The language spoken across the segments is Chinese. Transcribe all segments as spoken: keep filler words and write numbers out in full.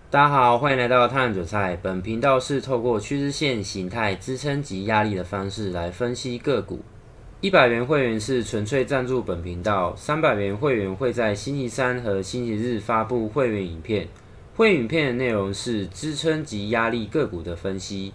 大家好，欢迎来到探韭菜。本频道是透过趋势线形态、支撑及压力的方式来分析个股。一百元会员是纯粹赞助本频道，三百元会员会在星期三和星期日发布会员影片。会员影片的内容是支撑及压力个股的分析。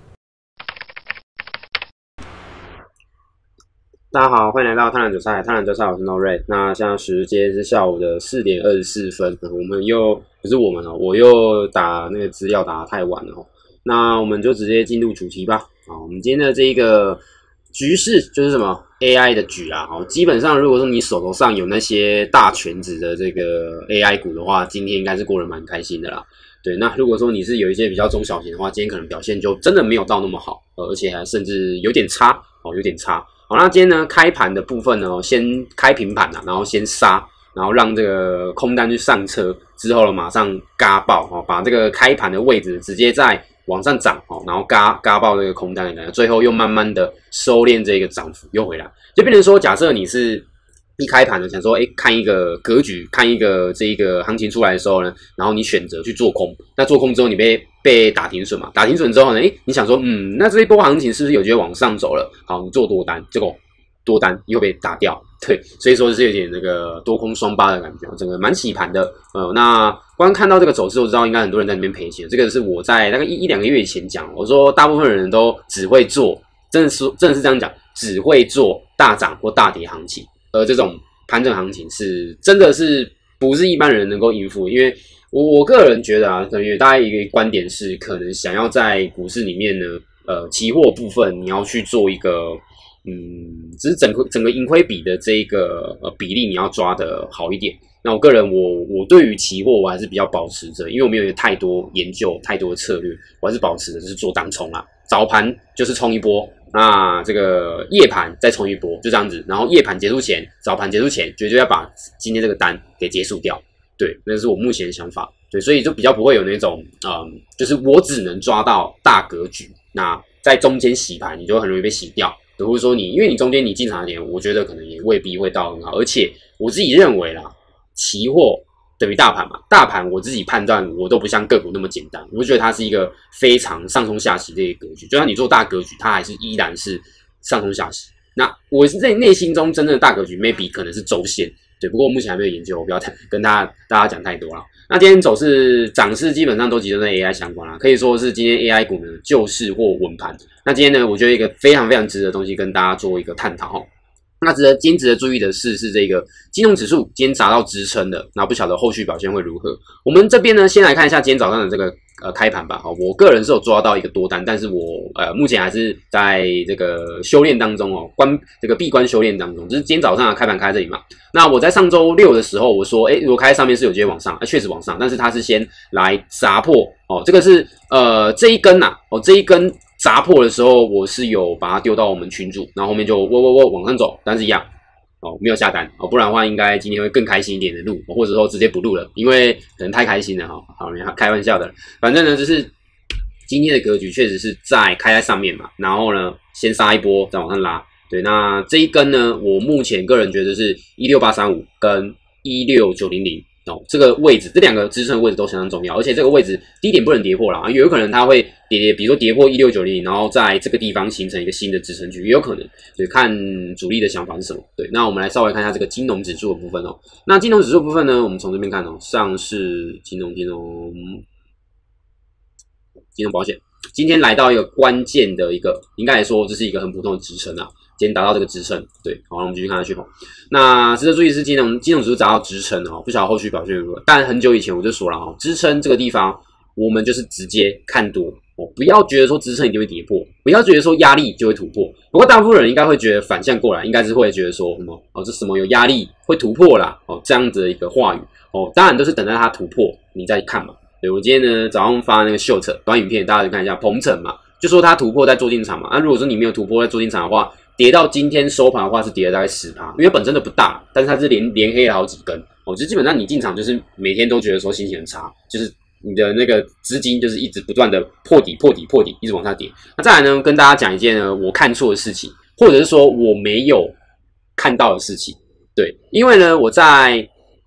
大家好，欢迎来到贪婪韭菜。贪婪韭菜，我是 No Red。那现在时间是下午的四点二十四分，我们又不是我们哦，我又打那个资料打得太晚了哦。那我们就直接进入主题吧。好，我们今天的这一个局势就是什么 A I 的局啊。哦，基本上如果说你手头上有那些大全值的这个 A I 股的话，今天应该是过得蛮开心的啦。对，那如果说你是有一些比较中小型的话，今天可能表现就真的没有到那么好，呃，而且还甚至有点差哦，有点差。好，那今天呢，开盘的部分呢，先开平盘啊，然后先杀，然后让这个空单去上车，之后呢，马上嘎爆哦，把这个开盘的位置直接再往上涨哦，然后嘎嘎爆这个空单的感觉，最后又慢慢的收敛这个涨幅，又回来，就变成说，假设你是一开盘呢，想说，哎，看一个格局，看一个这一个行情出来的时候呢，然后你选择去做空，那做空之后你被被打停损嘛，打停损之后呢，哎，你想说，嗯，那这一波行情是不是有机会往上走了？好，你做多单，结果多单又被打掉，对，所以说是有点那个多空双八的感觉，整个蛮洗盘的。呃，那光看到这个走势，我知道应该很多人在那边赔钱，这个是我在大概一一两个月以前讲，我说大部分人都只会做，真的是真的是这样讲，只会做大涨或大跌行情。而这种盘整行情是真的是不是一般人能够应付，因为我我个人觉得啊，可能大家一个观点是，可能想要在股市里面呢，呃，期货部分你要去做一个，嗯，只是整个整个盈亏比的这一个呃比例你要抓得好一点。那我个人我我对于期货我还是比较保持着，因为我没有太多研究太多的策略，我还是保持着就是做当冲啦，早盘就是冲一波。那这个夜盘再冲一波，就这样子，然后夜盘结束前，早盘结束前，绝对要把今天这个单给结束掉。对，那是我目前的想法。对，所以就比较不会有那种，嗯，就是我只能抓到大格局，那在中间洗盘，你就很容易被洗掉。或者说你，因为你中间你进场的点，我觉得可能也未必会到很好。而且我自己认为啦，期货等于大盘嘛，大盘我自己判断我都不像个股那么简单，我觉得它是一个非常上冲下洗的一个格局，就算你做大格局，它还是依然是上冲下洗。那我是在内心中真正的大格局 ，maybe 可能是周线，对，不过我目前还没有研究，我不要跟大家大家讲太多了。那今天走势涨势基本上都集中在 A I 相关啦，可以说是今天 A I 股呢救市或稳盘。那今天呢，我觉得一个非常非常值得的东西跟大家做一个探讨。那值得今天值得注意的是，是这个金融指数今天砸到支撑的，那不晓得后续表现会如何。我们这边呢，先来看一下今天早上的这个呃开盘吧。好，我个人是有抓到一个多单，但是我呃目前还是在这个修炼当中哦，关这个闭关修炼当中。就是今天早上的开盘开这里嘛。那我在上周六的时候，我说，哎，如果开在上面是有机会往上，啊，确实往上，但是它是先来砸破哦，这个是呃这一根呐，啊，哦这一根。砸破的时候，我是有把它丢到我们群组，然后后面就喔喔喔往上走，但是一样哦，没有下单哦，不然的话应该今天会更开心一点的录，或者说直接不录了，因为可能太开心了哈。好，开玩笑的，反正呢就是今天的格局确实是在开在上面嘛，然后呢先杀一波，再往上拉。对，那这一根呢，我目前个人觉得是一六八三五跟一六九零零。哦，这个位置，这两个支撑的位置都相当重要，而且这个位置低点不能跌破啦，有可能它会跌，比如说跌破一六九零，然后在这个地方形成一个新的支撑区，也有可能，所以看主力的想法是什么。对，那我们来稍微看一下这个金融指数的部分哦。那金融指数部分呢，我们从这边看哦，上市金融金融金融保险，今天来到一个关键的一个，应该来说这是一个很普通的支撑啊。今天达到这个支撑，对，好，我们继续看下去哈。那值得注意是金融金融指数达到支撑哦，不晓得后续表现如何。但很久以前我就说了哈，支撑这个地方，我们就是直接看多哦，不要觉得说支撑一定会跌破，不要觉得说压力就会突破。不过大部分人应该会觉得反向过来，应该是会觉得说什么哦，这什么有压力会突破啦哦，这样子的一个话语哦，当然都是等待它突破你再看嘛。对，我今天呢早上发那个 short 短影片，大家就看一下鹏程嘛，就说它突破再做进场嘛。那、啊、如果说你没有突破再做进场的话，跌到今天收盘的话是跌了大概 百分之十， 因为本真的不大，但是它是连连黑了好几根哦，就基本上你进场就是每天都觉得说心情很差，就是你的那个资金就是一直不断的破底破底破底，一直往下跌。那再来呢，跟大家讲一件呢我看错的事情，或者是说我没有看到的事情。对，因为呢我在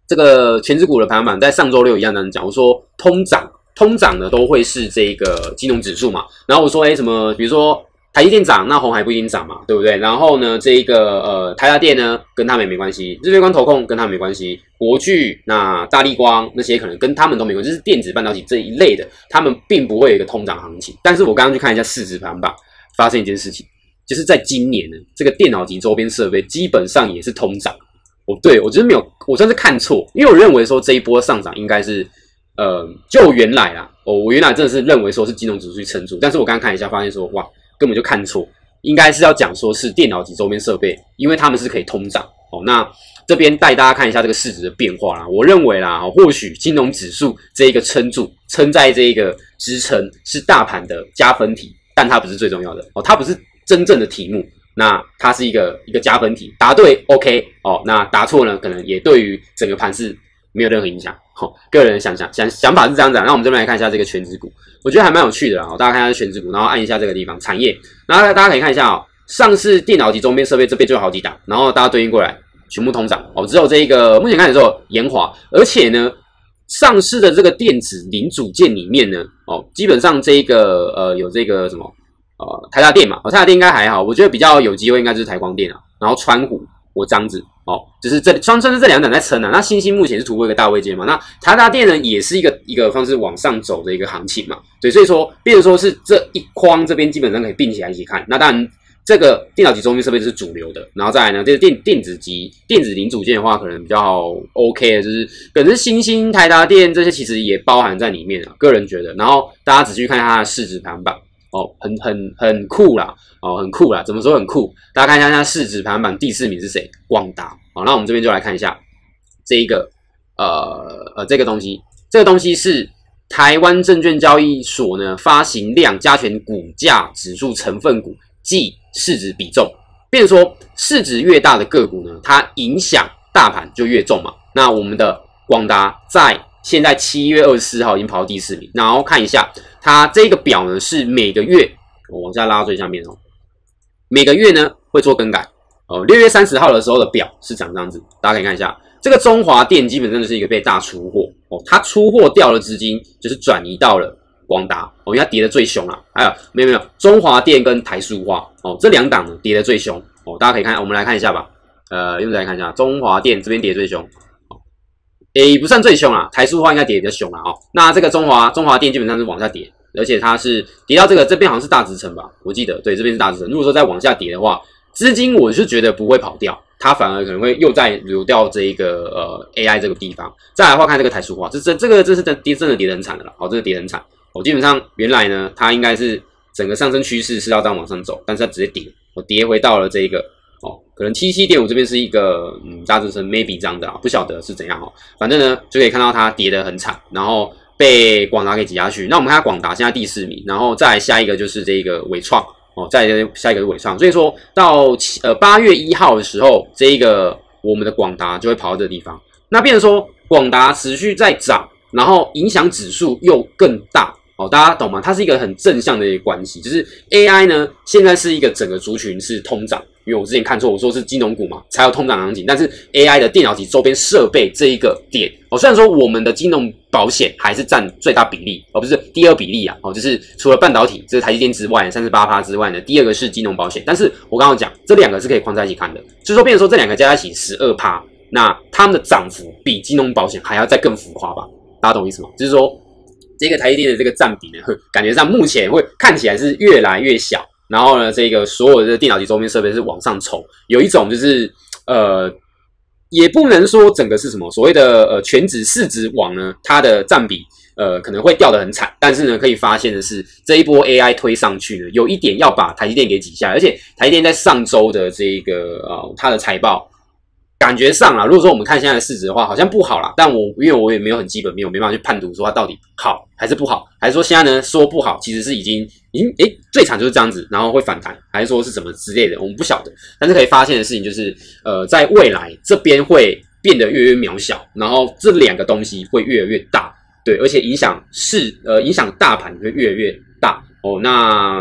这个全指股的排行榜在上周六一样这样讲，我说通涨通涨的都会是这个金融指数嘛，然后我说哎什么，比如说台积电涨，那鸿海不一定涨嘛，对不对？然后呢，这一个呃台达电呢跟他们也没关系，日月光投控跟他们没关系，国巨那大立光那些可能跟他们都没关系，就是电子半导体这一类的，他们并不会有一个通涨行情。但是我刚刚去看一下市值排行榜，发生一件事情，就是在今年呢，这个电脑级周边设备基本上也是通涨。我对我就是没有，我算是看错，因为我认为说这一波上涨应该是，呃，就原来啦，哦，我原来真的是认为说是金融指数去撑住，但是我刚刚看一下，发现说哇，根本就看错，应该是要讲说是电脑级周边设备，因为他们是可以通涨哦。那这边带大家看一下这个市值的变化啦，我认为啦，或许金融指数这一个撑住，撑在这一个支撑是大盘的加分题，但它不是最重要的哦，它不是真正的题目。那它是一个一个加分题，答对 OK 哦，那答错呢，可能也对于整个盘势没有任何影响。哦，个人想想想想法是这样子。那我们这边来看一下这个全指股，我觉得还蛮有趣的啦。哦，大家看一下全指股，然后按一下这个地方产业，然后大家可以看一下哦，上市电脑级周边设备这边就有好几档，然后大家对应过来全部通涨哦，只有这一个目前看的时候研华，而且呢，上市的这个电子零组件里面呢，哦，基本上这一个呃有这个什么。呃，台达电嘛，哦，台达电应该还好，我觉得比较有机会应该就是台光电啊，然后川股或彰子哦，就是这算算是这两档在撑啊。那新兴目前是突破一个大位阶嘛，那台达电呢也是一个一个方式往上走的一个行情嘛，对，所以说，变成说是这一框这边基本上可以并起来一起看。那当然，这个电脑级周边设备是主流的，然后再来呢，这个电电子级电子零组件的话，可能比较好 OK 的，就是可能是新兴、台达电这些其实也包含在里面啊，个人觉得。然后大家仔细看一下它的市值排行榜。哦，很很很酷啦，哦，很酷啦，怎么说很酷？大家看一下它市值排行榜第四名是谁？广达。好，那我们这边就来看一下这一个呃呃这个东西，这个东西是台湾证券交易所呢发行量加权股价指数成分股即市值比重，变成说市值越大的个股呢，它影响大盘就越重嘛。那我们的广达在现在七月二十四号已经跑到第四名，然后看一下。它这个表呢是每个月，我往下拉到最下面哦，每个月呢会做更改哦。六月三十号的时候的表是长这样子，大家可以看一下，这个中华电基本上就是一个被大出货哦，它出货掉的资金就是转移到了广达哦，因为它跌得最凶啊。还有没有没有，中华电跟台塑化哦这两档呢跌得最凶哦，大家可以看，我们来看一下吧，呃，用来看一下中华电这边跌最凶。诶，不算最凶啦，台塑化应该跌得比较凶啦哦。那这个中华中华电基本上是往下跌，而且它是跌到这个这边好像是大支撑吧，我记得对，这边是大支撑。如果说再往下跌的话，资金我是觉得不会跑掉，它反而可能会又再流掉这一个呃 A I 这个地方。再来的话，看这个台塑化，这这这个这是跌真的跌得很惨的啦，哦，这个跌得很惨。哦，基本上原来呢，它应该是整个上升趋势是要这样往上走，但是它直接跌，我、哦、跌回到了这一个。哦，可能 七十七点五 这边是一个嗯大支撑 maybe 这样的啊，不晓得是怎样哦。反正呢就可以看到它跌得很惨，然后被广达给挤下去。那我们看下广达现在第四名，然后再来下一个就是这个伟创哦，再来下一个是伟创。所以说到呃八月一号的时候，这一个我们的广达就会跑到这个地方。那变成说广达持续在涨，然后影响指数又更大。哦，大家懂吗？它是一个很正向的一个关系，就是 A I 呢，现在是一个整个族群是通涨，因为我之前看错，我说是金融股嘛，才有通涨行情，但是 A I 的电脑级周边设备这一个点，哦，虽然说我们的金融保险还是占最大比例，哦，不是第二比例啊，哦，就是除了半导体，这是台积电之外 百分之三十八 之外呢，第二个是金融保险，但是我刚刚讲这两个是可以框在一起看的，就是说变成说这两个加在一起 百分之十二， 那他们的涨幅比金融保险还要再更浮夸吧？大家懂意思吗？就是说。这个台积电的这个占比呢，感觉上目前会看起来是越来越小，然后呢，这个所有的电脑级周边设备是往上冲，有一种就是呃，也不能说整个是什么所谓的呃全指市值网呢，它的占比呃可能会掉得很惨，但是呢，可以发现的是这一波 A I 推上去呢，有一点要把台积电给挤下来，而且台积电在上周的这个呃它的财报。感觉上啦，如果说我们看现在的市值的话，好像不好啦。但我因为我也没有很基本面，我没办法去判读说它到底好还是不好，还是说现在呢说不好，其实是已经已经诶最惨就是这样子，然后会反弹，还是说是什么之类的，我们不晓得。但是可以发现的事情就是，呃，在未来这边会变得越来越渺小，然后这两个东西会越来越大，对，而且影响市呃影响大盘会越来越大哦。那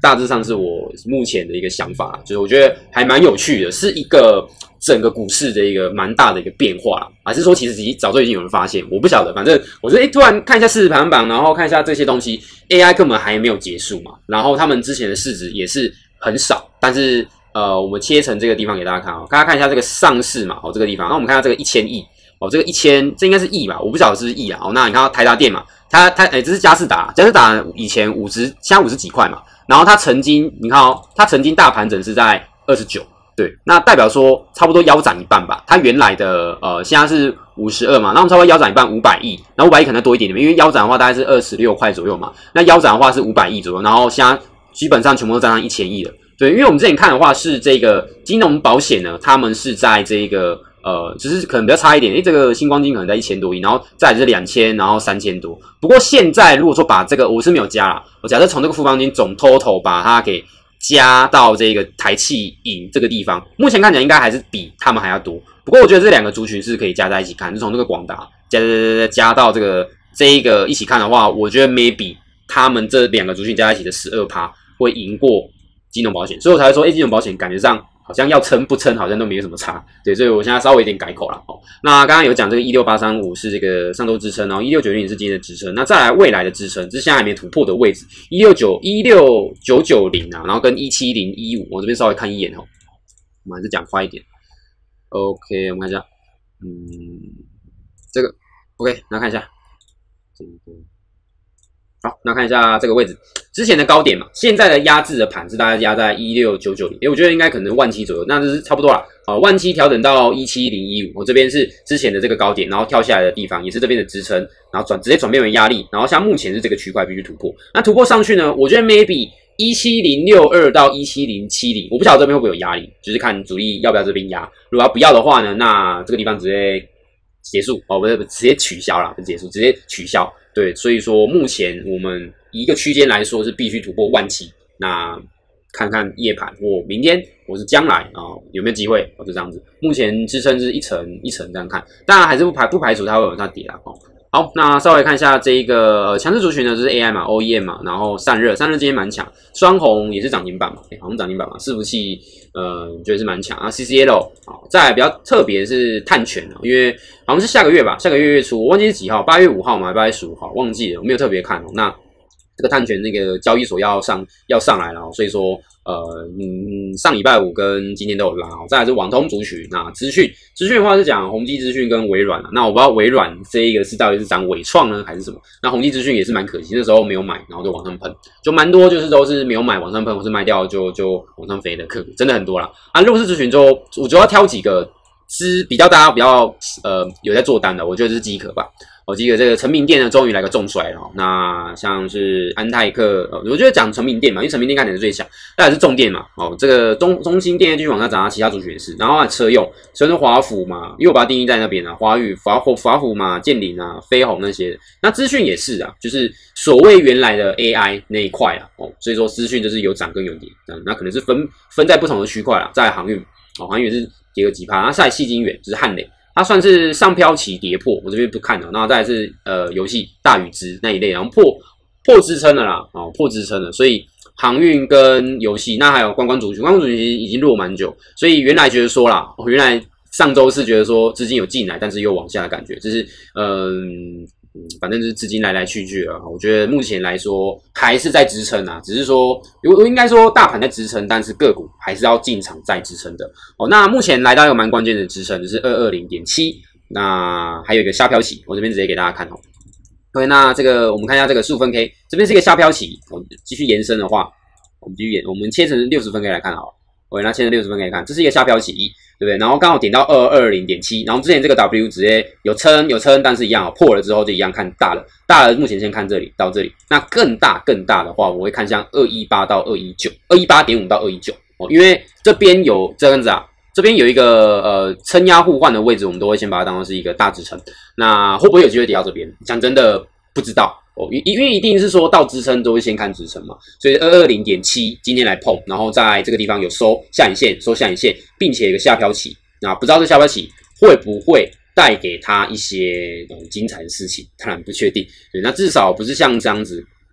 大致上是我目前的一个想法，就是我觉得还蛮有趣的，是一个整个股市的一个蛮大的一个变化啦，还是说其实已经早就已经有人发现，我不晓得，反正我是诶突然看一下市值排行榜，然后看一下这些东西 ，A I 根本还没有结束嘛，然后他们之前的市值也是很少，但是呃，我们切成这个地方给大家看哦，大家看一下这个上市嘛，哦这个地方，那我们看到这个一千亿。哦，这个一千，这应该是亿吧？我不晓得是不是亿啊。哦，那你看到台达电嘛，它它诶，这是佳士达，佳士达以前五十，现在五十几块嘛。然后它曾经，你看哦，它曾经大盘整是在二十九，对，那代表说差不多腰斩一半吧。它原来的呃现在是五十二嘛，那我们差不多腰斩一半五百亿，然后五百亿可能多一点点，因为腰斩的话大概是二十六块左右嘛。那腰斩的话是五百亿左右，然后现在基本上全部都站上一千亿了。对，因为我们之前看的话是这个金融保险呢，他们是在这个。呃，只是可能比较差一点，因为这个星光金可能在一千多亿，然后再来是两千，然后三千多。不过现在如果说把这个我是没有加啦，我假设从这个富邦金总 total 把它给加到这个台企银这个地方，目前看起来应该还是比他们还要多。不过我觉得这两个族群是可以加在一起看，就从这个广达加加加加加到这个这一个一起看的话，我觉得 maybe 他们这两个族群加在一起的 百分之十二 会赢过金融保险，所以我才会说，哎，金融保险感觉上。好像要撑不撑，好像都没有什么差，对，所以我现在稍微有点改口了哦。那刚刚有讲这个一六八三五是这个上周支撑，然后一六九零是今天的支撑，那再来未来的支撑，这是现在还没突破的位置，一六九一六九九零啊，然后跟一七零一五，我这边稍微看一眼哦，我们还是讲快一点。OK， 我们看一下，嗯，这个 OK， 那看一下，这个。好，那看一下这个位置，之前的高点嘛，现在的压制的盘是大概压在一六九九零，诶，我觉得应该可能万七左右，那这是差不多啦。好，万七调整到一七零一五，我这边是之前的这个高点，然后跳下来的地方也是这边的支撑，然后转直接转变为压力，然后像目前是这个区块必须突破。那突破上去呢，我觉得 maybe 一七零六二到一七零七零，我不晓得这边会不会有压力，就是看主力要不要这边压。如果要不要的话呢，那这个地方直接结束哦，不是，直接取消啦，不是结束，直接取消。对，所以说目前我们一个区间来说是必须突破万七，那看看夜盘或明天或是将来啊、哦、有没有机会哦，就这样子。目前支撑是一层一层这样看，当然还是不排不排除它会往上跌啦哦。好，那稍微看一下这一个呃强势族群呢，就是 A I 嘛 ，O E M 嘛，然后散热，散热今天蛮强，双红也是涨停板嘛，欸、好像涨停板嘛，伺服器呃觉得是蛮强啊 ，C C L 啊、哦，再来比较特别是碳权哦，因为好像是下个月吧，下个月月初我忘记是几号，八月五号嘛，八月十五号忘记了，我没有特别看哦。那这个碳权那个交易所要上要上来了、哦，所以说。呃，嗯，上礼拜五跟今天都有拉哦，再来是网通族群，那资讯资讯的话是讲宏基资讯跟微软啊，那我不知道微软这一个是到底是涨伟创呢还是什么？那宏基资讯也是蛮可惜，那时候没有买，然后就往上喷，就蛮多就是都是没有买往上喷，或是卖掉就就往上飞的客真的很多啦。啊，入市族群就我主要挑几个是比较大家比较呃有在做单的，我觉得是机壳吧。我记得这个成名店呢，终于来个重摔了、哦。那像是安泰克，呃、我觉得讲成名店嘛，因为成名店看起来是最强，再来是重电嘛。哦，这个中中兴电继续往上涨，其他族群也是。然后车用，车用华府嘛，因为我把它定义在那边啊，华宇、华华华府嘛、建林啊、飞鸿那些。那资讯也是啊，就是所谓原来的 A I 那一块啊。哦，所以说资讯就是有涨跟有跌，嗯，那可能是分分在不同的区块啦。在航运，哦，航运是跌个几趴，那下来矽晶圆就是汉磊。它算是上飘期跌破，我这边不看了。然后再来是呃游戏大禹之那一类，然后破破支撑了啦，哦破支撑了，所以航运跟游戏，那还有观光族群，观光族群已经弱蛮久，所以原来觉得说啦，哦、原来上周是觉得说资金有进来，但是又往下的感觉，就是嗯。嗯，反正就是资金来来去去了。我觉得目前来说还是在支撑啊，只是说我应该说大盘在支撑，但是个股还是要进场再支撑的。哦，那目前来到一个蛮关键的支撑，就是 二二零点七， 那还有一个下飘起，我这边直接给大家看哦。OK， 那这个我们看一下这个十五分 K， 这边是一个下飘起，我继续延伸的话，我们继续延，我们切成六十分 K 来看好了。OK， 那切成六十分 K 来看，这是一个下飘起。对不对？然后刚好点到 二二零点七， 然后之前这个 W 直接有撑有撑，但是一样哦，破了之后就一样看大了，大了目前先看这里到这里，那更大更大的话，我会看向二一八到二一九， 二一八点五到二一九哦，因为这边有这样子啊，这边有一个呃撑压互换的位置，我们都会先把它当成是一个大支撑，那会不会有机会跌到这边？讲真的不知道。哦，因为一定是说到支撑都会先看支撑嘛，所以 二二零点七 今天来碰，然后在这个地方有收下影线，收下影线，并且有个下飘起，那不知道这下飘起会不会带给他一些、嗯、精彩的事情，当然不确定。对，那至少不是像这样子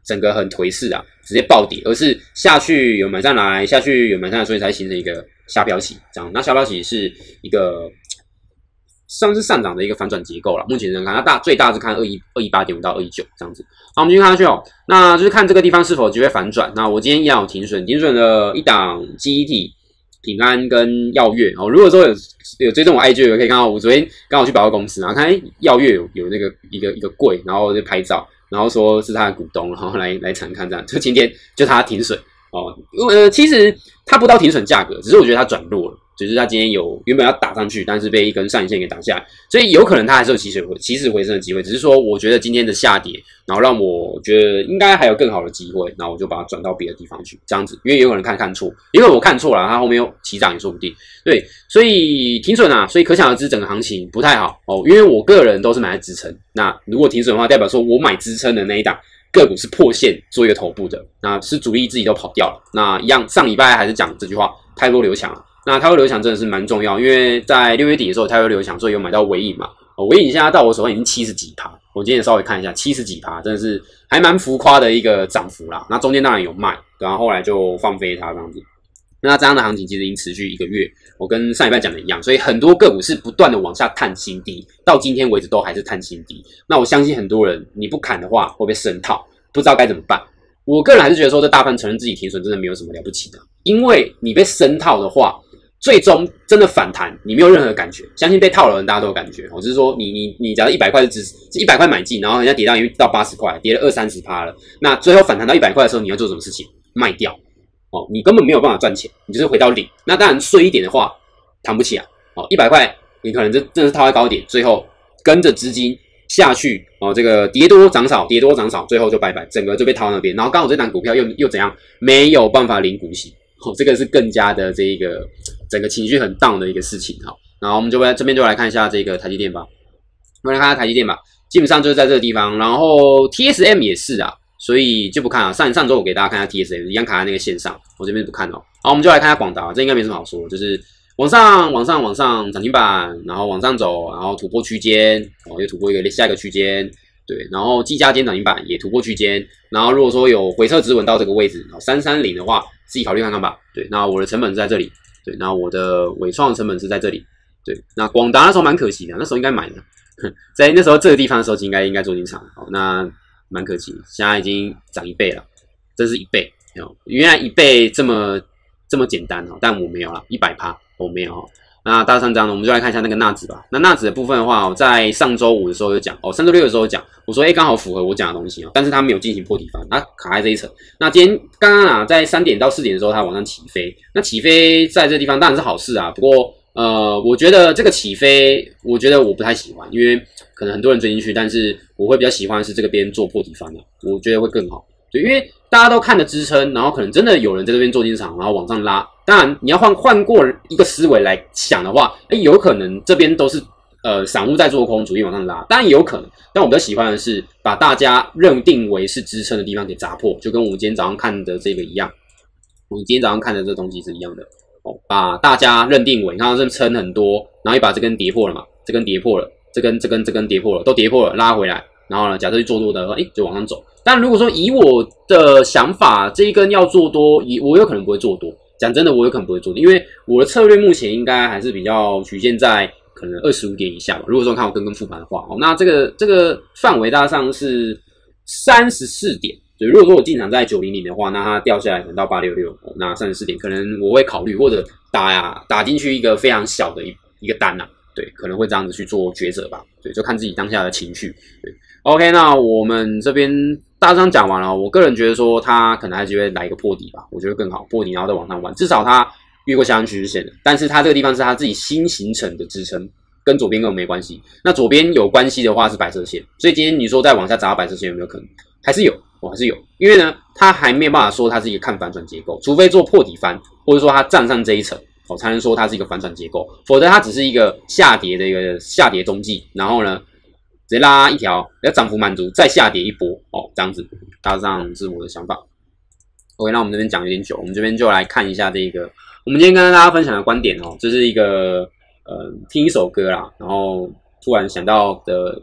整个很颓势啊，直接暴跌，而是下去有买上来，下去有买上来，所以才形成一个下标起这样。那下标起是一个上次上涨的一个反转结构了，目前能看它大最大是看二一二一八点五到二一九这样子。好，我们继续看下去哦，那就是看这个地方是否有机会反转。那我今天一样有停损，停损了一档记忆体。平安跟耀月哦，如果说有有追踪我 I G 的，可以看到我昨天刚好去百货公司，然后看哎耀月有有那个一个一个柜，然后就拍照，然后说是他的股东，然后来来参看这样，就今天就他停损哦，呃其实他不到停损价格，只是我觉得他转弱了。就是他今天有原本要打上去，但是被一根上影线给挡下来，所以有可能他还是有起水回起死回生的机会。只是说，我觉得今天的下跌，然后让我觉得应该还有更好的机会，那我就把它转到别的地方去，这样子，因为有可能看看错，因为我看错了，他后面又起涨也说不定。对，所以停损啊，所以可想而知整个行情不太好哦。因为我个人都是买在支撑，那如果停损的话，代表说我买支撑的那一档个股是破线做一个头部的，那是主力自己都跑掉了。那一样，上礼拜还是讲这句话，太多留强了。那泰威流强真的是蛮重要，因为在六月底的时候，泰威流强所以有买到微影嘛，哦，微影现在到我手上已经七十几趴，我今天也稍微看一下，七十几趴，真的是还蛮浮夸的一个涨幅啦。那中间当然有卖，然后后来就放飞它这样子。那这样的行情其实已经持续一个月，我跟上礼拜讲的一样，所以很多个股是不断的往下探新低，到今天为止都还是探新低。那我相信很多人你不砍的话会被深套，不知道该怎么办。我个人还是觉得说，这大盘承认自己停损真的没有什么了不起的，因为你被深套的话。最终真的反弹，你没有任何感觉。相信被套的人大家都有感觉，我只是说你你你假如一百块是一百块买进，然后人家跌到已经到八十块，跌了二三十趴了，那最后反弹到一百块的时候，你要做什么事情？卖掉哦，你根本没有办法赚钱，你就是回到零。那当然碎一点的话，弹不起啊。哦，一百块你可能真真的是套在高点，最后跟着资金下去哦，这个跌多涨少，跌多涨少，最后就拜拜，整个就被套到那边。然后刚好这档股票又又怎样？没有办法领股息。哦，这个是更加的这一个整个情绪很 down 的一个事情哈。然后我们就来这边就来看一下这个台积电吧，我们来看一下台积电吧，基本上就是在这个地方。然后 T S M 也是啊，所以就不看了。上上周我给大家看一下 T S M， 一样卡在那个线上，我这边不看哦。好，我们就来看一下广达，这应该没什么好说，就是往上往上往上涨停板，然后往上走，然后突破区间，哦，又突破一个下一个区间。对，然后技嘉今天涨停板也突破区间，然后如果说有回撤止稳到这个位置，三三零的话，自己考虑看看吧。对，那我的成本是在这里，对，那我的伟创的成本是在这里，对，那广达那时候蛮可惜的，那时候应该买的，在那时候这个地方的时候应该应该做进场，好，那蛮可惜，现在已经涨一倍了，这是一倍，原来一倍这么这么简单哦，但我没有啦，一百趴我没有。那大上章呢，我们就来看一下那个纳指吧。那纳指的部分的话，我在上周五的时候有讲，哦，上周六的时候有讲，我说，哎，刚好符合我讲的东西哦，但是它没有进行破底翻，它卡在这一层。那今天刚刚啊，在三点到四点的时候，它往上起飞。那起飞在这个地方当然是好事啊，不过呃，我觉得这个起飞，我觉得我不太喜欢，因为可能很多人追进去，但是我会比较喜欢是这个边做破底翻的，我觉得会更好。对，因为大家都看着支撑，然后可能真的有人在这边做进场，然后往上拉。当然，你要换换过一个思维来想的话，哎，有可能这边都是呃散户在做空，主力往上拉，当然也有可能。但我比较喜欢的是把大家认定为是支撑的地方给砸破，就跟我们今天早上看的这个一样。我们今天早上看的这东西是一样的哦，把大家认定为，你看到这撑很多，然后一把这根跌破了嘛，这根跌破了，这根这根这根跌破了，都跌破了，拉回来。然后呢，假设去做多的话，哎，就往上走。但如果说以我的想法，这一根要做多，以我有可能不会做多。讲真的，我有可能不会做多，因为我的策略目前应该还是比较局限在可能二十五点以下吧。如果说看我跟跟复盘的话，哦，那这个这个范围大致上是三十四点。对，如果说我进场在九零零的话，那它掉下来可能到八六六，哦，那三十四点可能我会考虑或者打呀打进去一个非常小的一一个单呐，啊，对，可能会这样子去做抉择吧。对，就看自己当下的情绪。对。OK， 那我们这边大致上讲完了。我个人觉得说，它可能还是会来一个破底吧，我觉得更好，破底然后再往上玩，至少它越过下降趋势线的。但是它这个地方是它自己新形成的支撑，跟左边根本没关系。那左边有关系的话是白色线，所以今天你说再往下砸到白色线有没有可能？还是有，我还是有，因为呢，它还没有办法说它是一个看反转结构，除非做破底翻，或者说它站上这一层。哦，才能说它是一个反转结构，否则它只是一个下跌的一个下跌中继，然后呢，直接拉一条，要涨幅满足，再下跌一波，哦，这样子，大致上是我的想法。OK， 那我们这边讲有点久，我们这边就来看一下这个，我们今天跟大家分享的观点哦，这是一个呃听一首歌啦，然后突然想到的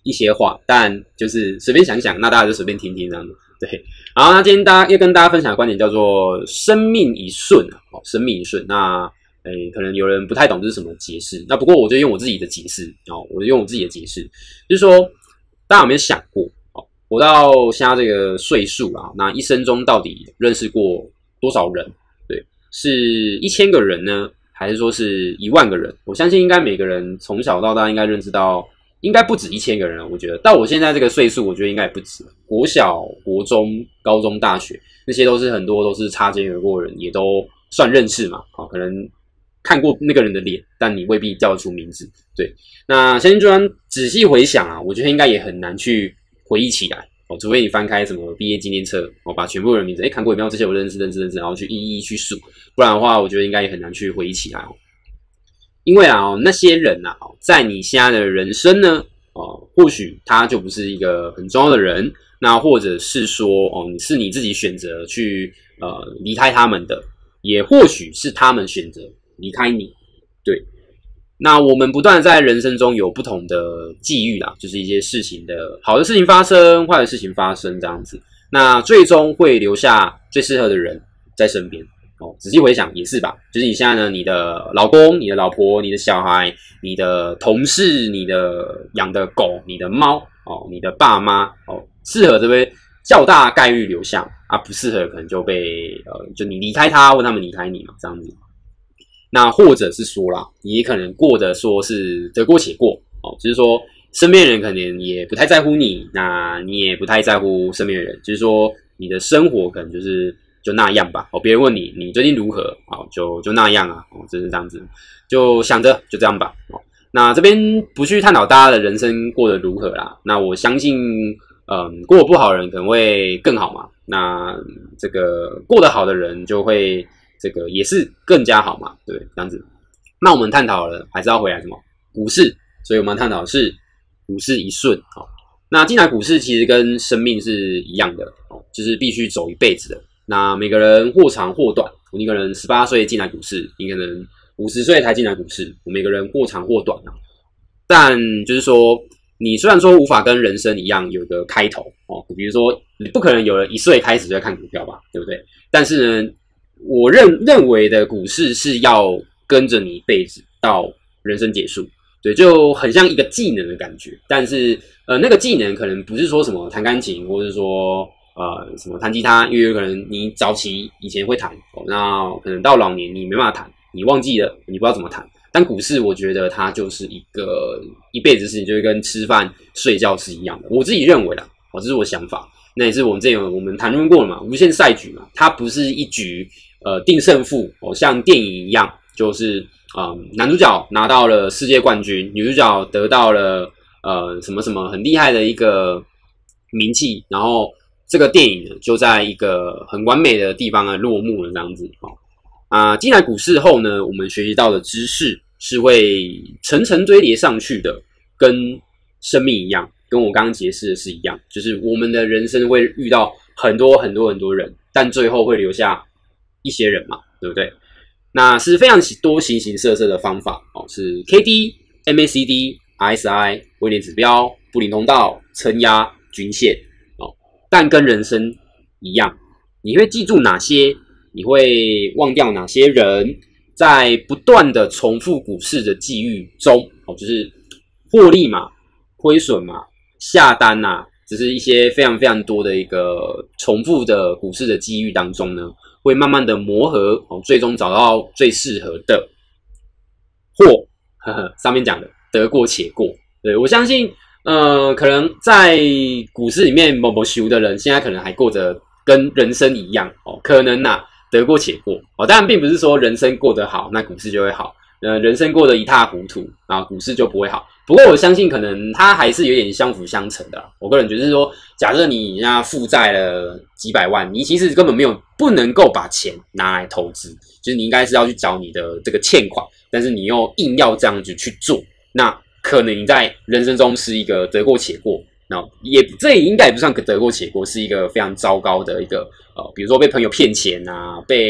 一些话，但就是随便想想，那大家就随便听听这样子。对，好，那今天大家要跟大家分享的观点叫做生命一瞬哦，生命一瞬。那诶，可能有人不太懂这是什么解释，那不过我就用我自己的解释哦，我就用我自己的解释，就是说大家有没有想过哦，活到现在这个岁数啊，那一生中到底认识过多少人？对，是一千个人呢？还是说是一万个人？我相信应该每个人从小到大应该认识到，应该不止一千个人。我觉得到我现在这个岁数，我觉得应该也不止。国小、国中、高中、大学那些都是很多都是擦肩而过的人，也都算认识嘛。好，可能看过那个人的脸，但你未必叫得出名字。对，那相信就算仔细回想啊，我觉得应该也很难去回忆起来。哦，除非你翻开什么毕业纪念册，哦，把全部人名字，哎，看过有没有这些我认识、认识、认识，然后去一一去数，不然的话，我觉得应该也很难去回忆起来哦。因为啊，那些人啊，在你现在的人生呢，哦，或许他就不是一个很重要的人，那或者是说，哦，你是你自己选择去呃离开他们的，也或许是他们选择离开你，对。那我们不断的在人生中有不同的际遇啦，就是一些事情的好的事情发生，坏的事情发生这样子。那最终会留下最适合的人在身边。哦，仔细回想也是吧，就是你现在呢，你的老公、你的老婆、你的小孩、你的同事、你的养的狗、你的猫，哦，你的爸妈，哦，适合这边较大概率留下啊，不适合可能就被呃，就你离开他，或他们离开你嘛，这样子。那或者是说啦，你也可能过得说是得过且过哦，就是说身边人可能也不太在乎你，那你也不太在乎身边的人，就是说你的生活可能就是就那样吧。哦，别人问你你最近如何，哦，就就那样啊，哦，就是这样子，就想着就这样吧。哦，那这边不去探讨大家的人生过得如何啦，那我相信，嗯，过得不好的人可能会更好嘛，那这个过得好的人就会。这个也是更加好嘛，对，这样子。那我们探讨了，还是要回来什么股市，所以我们探讨的是股市一瞬。好，那进来股市其实跟生命是一样的，哦，就是必须走一辈子的。那每个人或长或短，你可能十八岁进来股市，你可能五十岁才进来股市，每个人或长或短啊。但就是说，你虽然说无法跟人生一样有一个开头哦，比如说你不可能有人一岁开始就在看股票吧，对不对？但是呢。我认认为的股市是要跟着你一辈子到人生结束，对，就很像一个技能的感觉。但是呃，那个技能可能不是说什么弹钢琴，或者说呃什么弹吉他，因为有可能你早期以前会弹，哦，那可能到老年你没办法弹，你忘记了，你不知道怎么弹。但股市我觉得它就是一个一辈子的事情，就是跟吃饭睡觉是一样的。我自己认为啦，哦，这是我想法。那也是我们之前我们谈论过了嘛，无限赛局嘛，它不是一局呃定胜负哦，像电影一样，就是嗯男主角拿到了世界冠军，女主角得到了呃什么什么很厉害的一个名气，然后这个电影呢就在一个很完美的地方啊落幕了这样子哦。啊，进来股市后呢，我们学习到的知识是会层层堆叠上去的，跟生命一样。跟我刚刚解释的是一样，就是我们的人生会遇到很多很多很多人，但最后会留下一些人嘛，对不对？那是非常多形形色色的方法哦，是 K D、M A C D、R S I、威廉指标、布林通道、撑压、均线哦，但跟人生一样，你会记住哪些？你会忘掉哪些人？在不断的重复股市的际遇中，哦，就是获利嘛、亏损嘛。下单呐、啊，只是一些非常非常多的一个重复的股市的机遇当中呢，会慢慢的磨合，哦，最终找到最适合的，或呵呵上面讲的得过且过。对，我相信，呃，可能在股市里面某某修的人，现在可能还过着跟人生一样哦，可能呐、啊、得过且过哦，当然并不是说人生过得好，那股市就会好。呃，人生过得一塌糊涂啊，股市就不会好。不过我相信，可能它还是有点相辅相成的啦。我个人觉得是说，假设你那负债了几百万，你其实根本没有不能够把钱拿来投资，就是你应该是要去缴你的这个欠款，但是你又硬要这样子去做，那可能你在人生中是一个得过且过。那也这也应该也不算得过且过，是一个非常糟糕的一个呃，比如说被朋友骗钱啊，被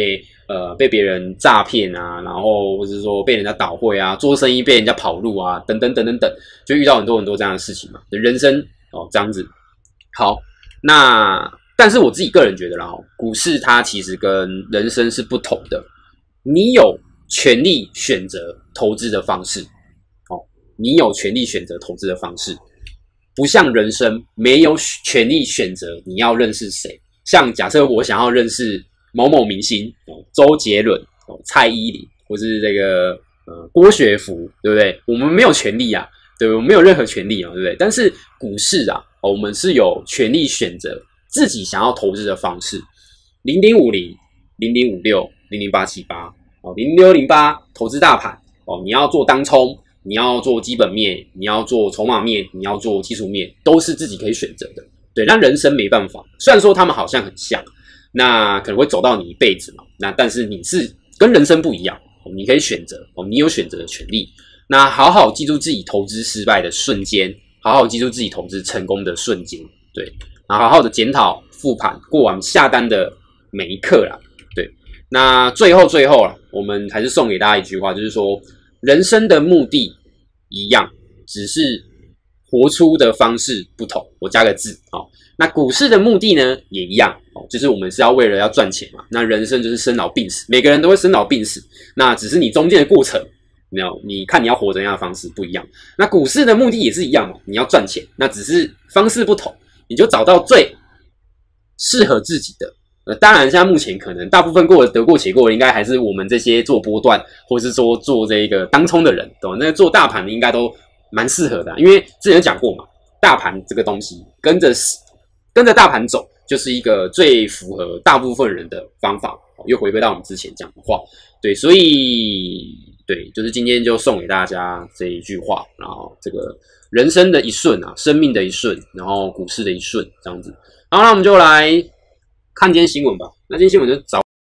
呃被别人诈骗啊，然后或者是说被人家倒会啊，做生意被人家跑路啊，等等等等等，就遇到很多很多这样的事情嘛。人生哦这样子。好，那但是我自己个人觉得啦，股市它其实跟人生是不同的，你有权利选择投资的方式，哦，你有权利选择投资的方式。不像人生没有权利选择你要认识谁，像假设我想要认识某某明星，哦、周杰伦、哦、蔡依林，或是这个呃郭学福，对不对？我们没有权利啊，对，我们没有任何权利啊，对不对？但是股市啊，哦、我们是有权利选择自己想要投资的方式，零零五零、零零五六、零零八七八，哦，零六零八投资大盘，哦，你要做当冲。你要做基本面，你要做筹码面，你要做技术面，都是自己可以选择的。对，那人生没办法，虽然说他们好像很像，那可能会走到你一辈子嘛，那但是你是跟人生不一样，你可以选择，你有选择的权利。那好好记住自己投资失败的瞬间，好好记住自己投资成功的瞬间，对，然后好好的检讨复盘过往下单的每一刻啦，对。那最后最后啦，我们还是送给大家一句话，就是说。人生的目的一样，只是活出的方式不同。我加个字，哦，那股市的目的呢也一样，哦，就是我们是要为了要赚钱嘛。那人生就是生老病死，每个人都会生老病死，那只是你中间的过程，没有，你看你要活怎样的方式不一样。那股市的目的也是一样嘛，你要赚钱，那只是方式不同，你就找到最适合自己的。呃，当然，现在目前可能大部分过得过且过的，应该还是我们这些做波段，或是说做这个当冲的人，懂？那做大盘的应该都蛮适合的，因为之前有讲过嘛，大盘这个东西跟着跟着大盘走，就是一个最符合大部分人的方法。又回归到我们之前讲的话，对，所以对，就是今天就送给大家这一句话，然后这个人生的一瞬啊，生命的一瞬，然后股市的一瞬，这样子。好，那我们就来。看今天新闻吧，那今天新闻就找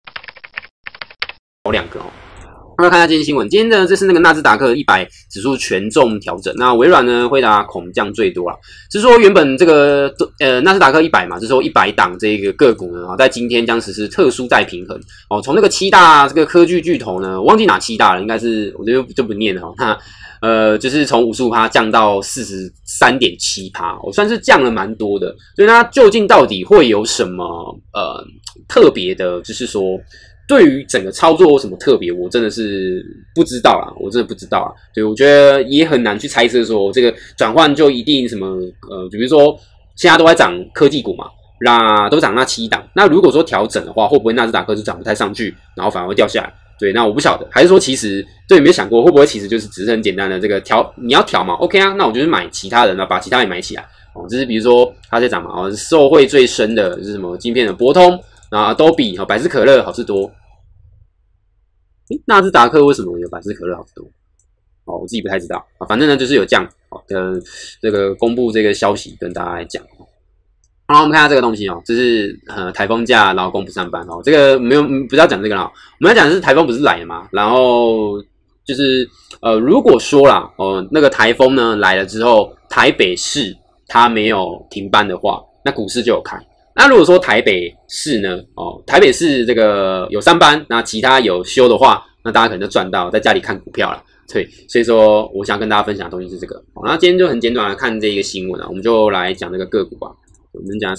找两个哦。那看一下今天新闻，今天呢这是那个纳斯达克一百指数权重调整，那微软呢回答恐降最多啦，是说原本这个呃纳斯达克一百嘛，是说一百档这个个股呢，在今天将实施特殊再平衡哦，从那个七大这个科技巨头呢，忘记哪七大了，应该是我就就不念了哦，那。呃，就是从 百分之五十五 降到 百分之四十三点七， 我算是降了蛮多的。所以它究竟到底会有什么呃特别的？就是说，对于整个操作有什么特别，我真的是不知道啦，我真的不知道啦。对，我觉得也很难去猜测说这个转换就一定什么呃，比如说现在都在涨科技股嘛，那都涨那七档，那如果说调整的话，会不会纳斯达克就涨不太上去，然后反而会掉下来？对，那我不晓得，还是说其实对，有没有想过会不会其实就是只是很简单的这个调，你要调嘛 ，OK 啊，那我就是买其他人啊，把其他人买起来哦。就是比如说它在涨嘛，哦，受惠最深的就是什么晶片的博通，然后 Adobe 和百事可乐、好事多。诶，纳斯达克为什么有百事可乐、好事多？哦，我自己不太知道啊，反正呢就是有降，哦，跟这个公布这个消息跟大家来讲。好，我们看一下这个东西哦，这是呃台风假，劳工不上班哦。这个没有不是要讲这个啦，我们要讲的是台风不是来了嘛？然后就是呃，如果说啦，哦、呃，那个台风呢来了之后，台北市它没有停班的话，那股市就有开。那如果说台北市呢，哦，台北市这个有上班，那其他有休的话，那大家可能就赚到在家里看股票了。对，所以说我想跟大家分享的东西是这个。好，那今天就很简短的看这个新闻啊，我们就来讲这个个股吧。我们讲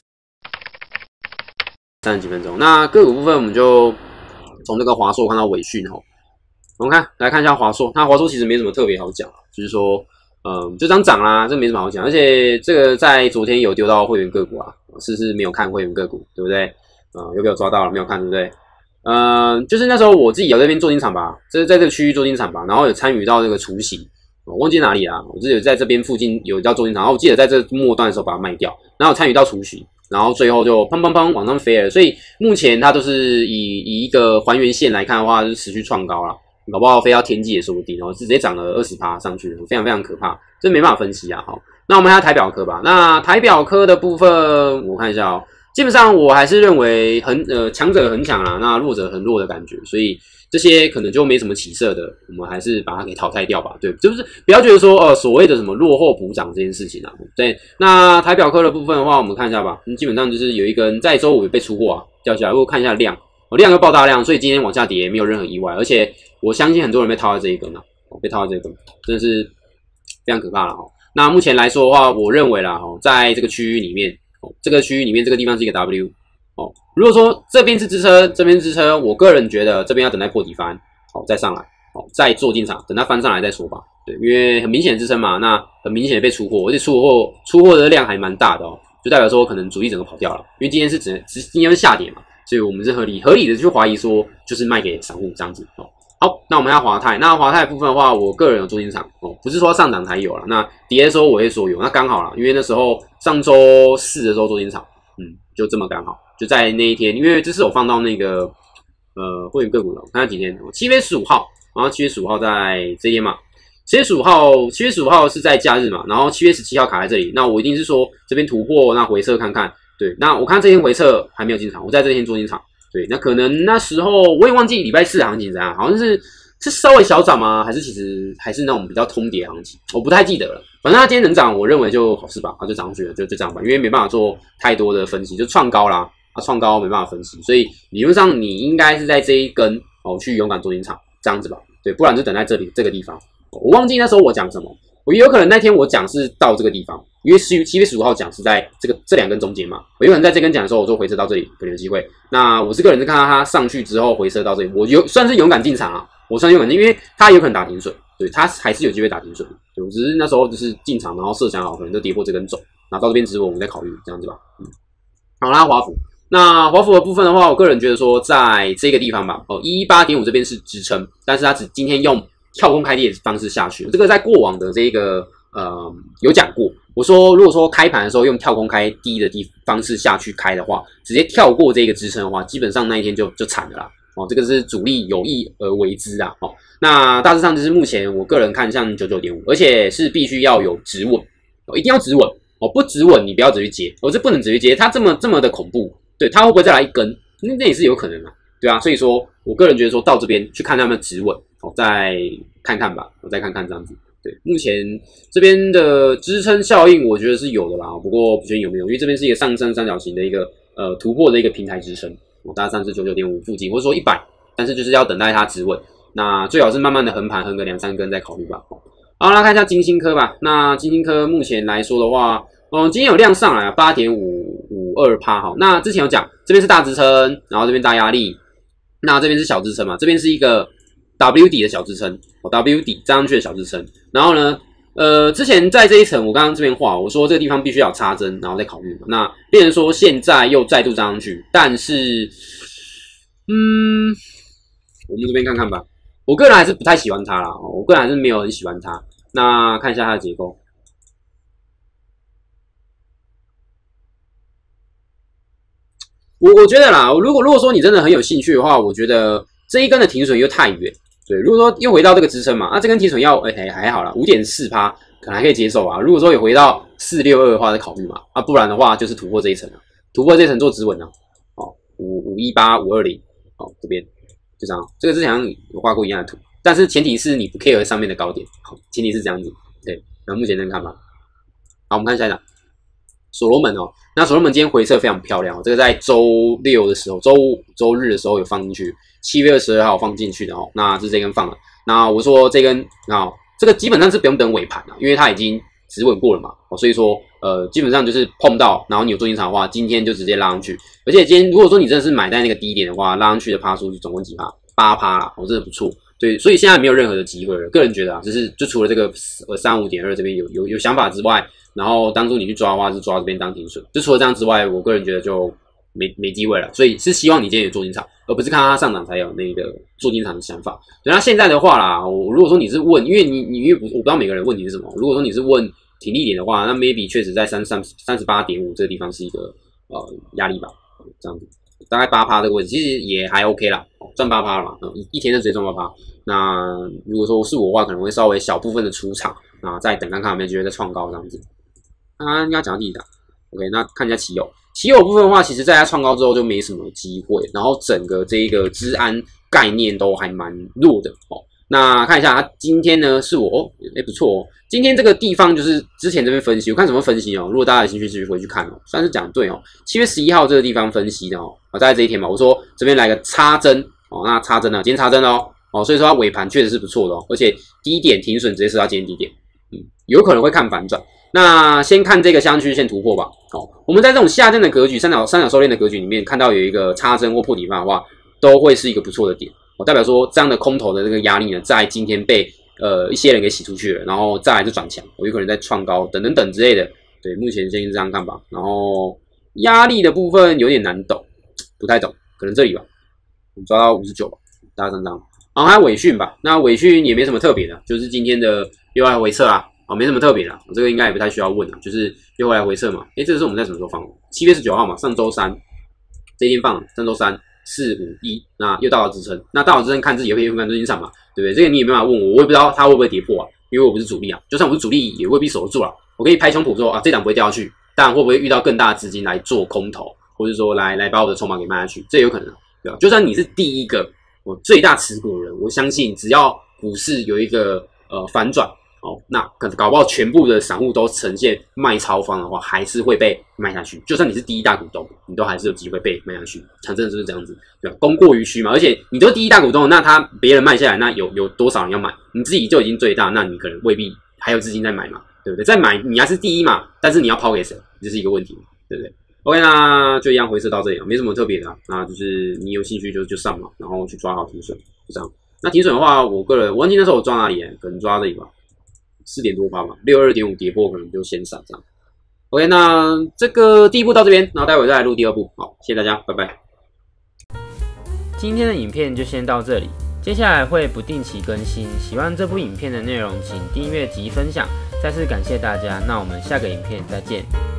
三十几分钟，那个股部分我们就从这个华硕看到伟讯哦。我们看来看一下华硕，那华硕其实没什么特别好讲，就是说，嗯，就这样涨啦，这没什么好讲。而且这个在昨天有丢到会员个股啊，是是没有看会员个股，对不对？嗯，有没有抓到了？没有看，对不对？嗯，就是那时候我自己有在这边做金场吧，这是在这个区域做金场吧，然后有参与到那个除息。我忘记哪里啦，我自己有在这边附近有叫做金场，然后我记得在这末段的时候把它卖掉，然后参与到除息，然后最后就砰砰砰往上飞了，所以目前它都是以以一个还原线来看的话，就是持续创高啦，搞不好飞到天际也说不定哦，直接涨了 百分之二十 上去，非常非常可怕，这没办法分析啊。好，那我们看下台表科吧，那台表科的部分我看一下哦，基本上我还是认为很呃强者很强啦，那弱者很弱的感觉，所以。这些可能就没什么起色的，我们还是把它给淘汰掉吧。对，就是不要觉得说，呃，所谓的什么落后补涨这件事情啊。对，那台表科的部分的话，我们看一下吧。嗯，基本上就是有一根在周五被出货啊，掉下来。如果看一下量， 哦，量又爆大量，所以今天往下跌没有任何意外，而且我相信很多人被套在这一根啊，哦、被套在这一根，真的是非常可怕了哈。那目前来说的话，我认为啦，哦，在这个区域里面，哦，这个区域里面这个地方是一个 W， 哦，如果说这边是支撑，这边支撑，我个人觉得这边要等待破底翻，好、哦、再上来，好、哦、再做进场，等它翻上来再说吧。对，因为很明显的支撑嘛，那很明显的被出货，而且出货出货的量还蛮大的哦，就代表说可能主力整个跑掉了，因为今天是只今天是下跌嘛，所以我们是合理合理的去怀疑说就是卖给散户这样子哦。好，那我们要华泰，那华泰的部分的话，我个人有做进场哦，不是说上涨才有啦，那跌的时候我会说有，那刚好啦，因为那时候上周四的时候做进场，嗯，就这么刚好，就在那一天，因为这是我放到那个呃会员个股了，看看几天，七月十五号，然后七月十五号在这天嘛。七月十五号，七月十五号是在假日嘛，然后七月十七号卡在这里，那我一定是说这边突破，那回撤看看，对，那我看这天回撤还没有进场，我在这天做进场，对，那可能那时候我也忘记礼拜四的行情怎样，好像是是稍微小涨吗？还是其实还是那种比较通跌行情，我不太记得了。反正它今天能涨，我认为就好事吧，它就涨上去了，就就这样吧，因为没办法做太多的分析，就创高啦，啊，创高没办法分析，所以理论上你应该是在这一根哦去勇敢做进场，这样子吧，对，不然就等在这里这个地方。我忘记那时候我讲什么，我有可能那天我讲是到这个地方，因为七月十五号讲是在这个这两根中间嘛，我有可能在这根讲的时候我就回撤到这里，可能有机会。那我是个人是看到它上去之后回撤到这里，我有算是勇敢进场啊，我算勇敢进，因为它有可能打停损，对，它还是有机会打停损，对，我只是那时候就是进场，然后设想好可能就跌破这根走，然后到这边之后我们再考虑这样子吧。嗯，好啦，华府。那华府的部分的话，我个人觉得说在这个地方吧，哦 一一八点五 这边是支撑，但是它只今天用跳空开低的方式下去，这个在过往的这个呃有讲过。我说，如果说开盘的时候用跳空开低的地方式下去开的话，直接跳过这个支撑的话，基本上那一天就就惨了啦。哦，这个是主力有意而为之啊。哦，那大致上就是目前我个人看像 九十九点五， 而且是必须要有止稳，哦，一定要止稳哦，不止稳你不要直接接，哦，这不能直接接，它这么这么的恐怖，对，它会不会再来一根？那那也是有可能的，对啊，所以说我个人觉得说到这边去看他们止稳。我再看看吧，我再看看这样子。对，目前这边的支撑效应，我觉得是有的啦，不过不确定有没有，因为这边是一个上升三角形的一个呃突破的一个平台支撑，我大概上是 九十九点五 附近，或者说一百，但是就是要等待它止稳，那最好是慢慢的横盘横个两三根再考虑吧。好，那看一下金星科吧。那金星科目前来说的话，嗯，今天有量上来啊 ，八点五五二 好，那之前有讲，这边是大支撑，然后这边大压力，那这边是小支撑嘛，这边是一个 W 底的小支撑，哦 W 底站上去的小支撑，然后呢，呃，之前在这一层我刚刚这边画，我说这个地方必须要插针，然后再考虑嘛。那变成说现在又再度站上去，但是，嗯，我们这边看看吧。我个人还是不太喜欢它啦，我个人还是没有很喜欢它。那看一下它的结构。我我觉得啦，如果如果说你真的很有兴趣的话，我觉得这一根的停损又太远。对，如果说又回到这个支撑嘛，那、啊、这根停损要哎、欸、还好啦 ，五点四 可能还可以接受啊。如果说有回到四六二的话，再考虑嘛。啊，不然的话就是突破这一层啊，突破这一层做止稳啊。哦，五五一八五二零，哦这边就这样。这个之前有画过一样的图，但是前提是你不 care 上面的高点，好，前提是这样子。对，那目前能看吧。好，我们看下一张。所罗门哦，那所罗门今天回撤非常漂亮哦，这个在周六的时候、周五、周日的时候有放进去，七月二十二号放进去的哦。那这是这根放了，那我说这根啊，这个基本上是不用等尾盘了，因为它已经止稳过了嘛，哦，所以说呃基本上就是碰到，然后你有做进场的话，今天就直接拉上去，而且今天如果说你真的是买在那个低点的话，拉上去的趴数总共几趴？八趴啦，哦，真的不错。对，所以现在没有任何的机会了。个人觉得啊，就是就除了这个呃三五点二这边有有有想法之外，然后当初你去抓的话是抓这边当停损，就除了这样之外，我个人觉得就没没机会了。所以是希望你今天有做进场，而不是看到它上涨才有那个做进场的想法。那现在的话啦，我如果说你是问，因为你你因为我不知道每个人问题是什么，如果说你是问挺力点的话，那 maybe 确实在三三三十八点五这个地方是一个呃压力吧，这样子。大概八趴这个位置，其实也还 OK 啦，赚八趴了嘛，一一天就直接赚八趴。那如果说是我的话，可能会稍微小部分的出场，啊，再等看看有没有机会再创高这样子。啊，应该讲到第一档 ，OK， 那看一下期油，期油部分的话，其实在它创高之后就没什么机会，然后整个这一个资安概念都还蛮弱的哦。 那看一下它今天呢是我哦，哎不错哦，今天这个地方就是之前这边分析，我看什么分析哦？如果大家有兴趣，自己回去看哦。算是讲对哦，七月十一号这个地方分析的哦，我在这一天嘛，我说这边来个插针哦，那插针呢，今天插针哦，哦，所以说它尾盘确实是不错的哦，而且低点停损直接设到今天低点，嗯，有可能会看反转。那先看这个箱区线突破吧。哦，我们在这种下震的格局、三角三角收敛的格局里面，看到有一个插针或破底方的话，都会是一个不错的点。哦，代表说这样的空头的这个压力呢，在今天被呃一些人给洗出去了，然后再来就转强，我有可能在创高等等等之类的。对，目前先是这样看吧。然后压力的部分有点难懂，不太懂，可能这里吧，我们抓到五十九吧，大家上涨。然后还有尾讯吧，那尾讯也没什么特别的，就是今天的又来回撤啦。哦，没什么特别的，这个应该也不太需要问啊，就是又回来回撤嘛。诶，这个是我们在什么时候放的？七月十九号嘛，上周三这一天放，上周三四五一，那又到了支撑，那到了支撑看自己会不会看最近上嘛，对不对？这个你也没办法问我，我也不知道它会不会跌破啊，因为我不是主力啊，就算我是主力也未必守得住啊。我可以拍胸脯说啊，这档不会掉下去，但会不会遇到更大的资金来做空头，或者说来来把我的筹码给卖下去，这也有可能，对吧？就算你是第一个我最大持股的人，我相信只要股市有一个呃反转。哦，那可能搞不好全部的散户都呈现卖超方的话，还是会被卖下去。就算你是第一大股东，你都还是有机会被卖下去。讲真的就是这样子，对吧？供过于需嘛。而且你都是第一大股东，那他别人卖下来，那有有多少人要买？你自己就已经最大，那你可能未必还有资金在买嘛，对不对？再买你还是第一嘛，但是你要抛给谁，这是一个问题，对不对 ？OK， 那就一样回撤到这里啊，没什么特别的、啊，那就是你有兴趣就就上嘛，然后去抓好停损，就这样。那停损的话，我个人我忘记那时候我抓哪里、欸，可能抓这里吧。四点多八嘛，六二点五跌破可能就先闪这样。OK， 那这个第一步到这边，然后待会再来录第二步。好，谢谢大家，拜拜。 今天的影片就先到这里，接下来会不定期更新。喜欢这部影片的内容，请订阅及分享。再次感谢大家，那我们下个影片再见。